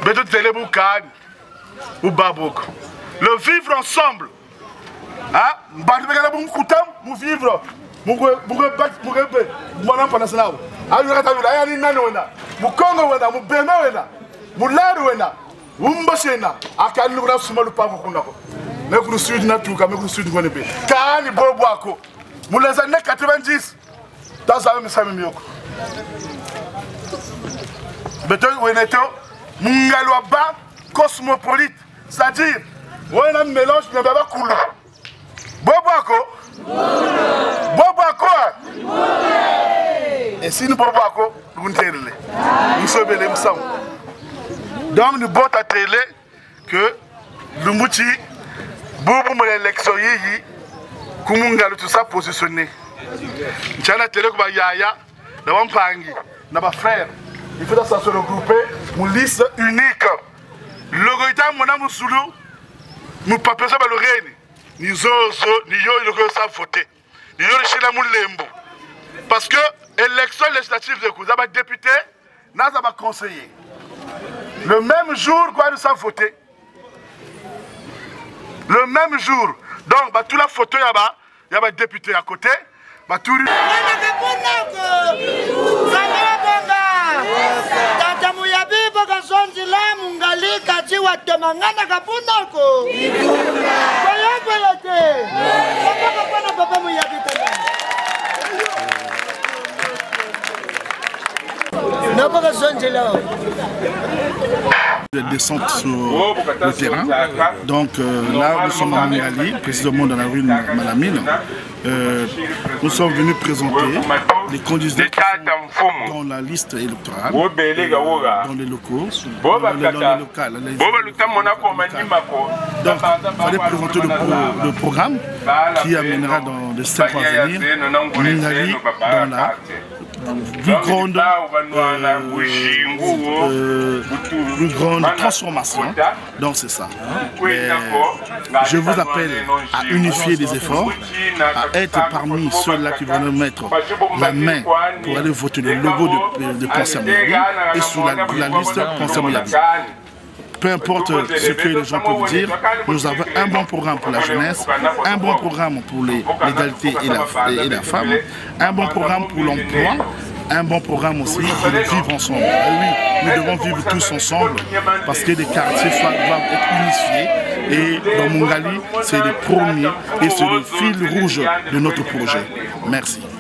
Le vivre ensemble. Vivre. Les années 90, cosmopolite, c'est-à-dire, on a un mélange de Babakoulou. Boboako. Et si nous Boboako, nous sommes les Moussam. Donc nous botons à télé que le mouti, Bobo l'élection, Kumunga tout ça positionné. Tchana télé comme Yaya, devant Pangi, n'a frère. Il faut ça se regrouper, une liste unique. Le goïta mona Moussoulou, nous pas personne le reine. Ni zozo, ni yo le ça voter. Ni yo le china moulembo. Parce que élection législative de Kouza, député, n'a pas conseiller. Le même jour, quoi, nous sommes votés. Le même jour. Donc, bah, toute la photo, il y a un député à côté. Bah, tout... De descente sur le terrain. Donc là, nous sommes à Mungali, précisément dans la rue de Malamine. Nous sommes venus présenter les candidats dans la liste électorale, dans les locaux, dans les locales. Donc, il fallait présenter le programme qui amènera dans les 5 ans à venir Mungali dans la plus grande transformation. Donc c'est ça. Mais je vous appelle à unifier les efforts, à être parmi ceux-là qui vont mettre la main pour aller voter le logo de Pensez Moyabi et sur la liste Pensez Moyabi. Peu importe ce que les gens peuvent dire, nous avons un bon programme pour la jeunesse, un bon programme pour l'égalité et la femme, un bon programme pour l'emploi, un bon programme aussi pour le vivre ensemble. Et oui, nous devons vivre tous ensemble parce que les quartiers doivent être unifiés. Et dans Mungali, c'est le premier et c'est le fil rouge de notre projet. Merci.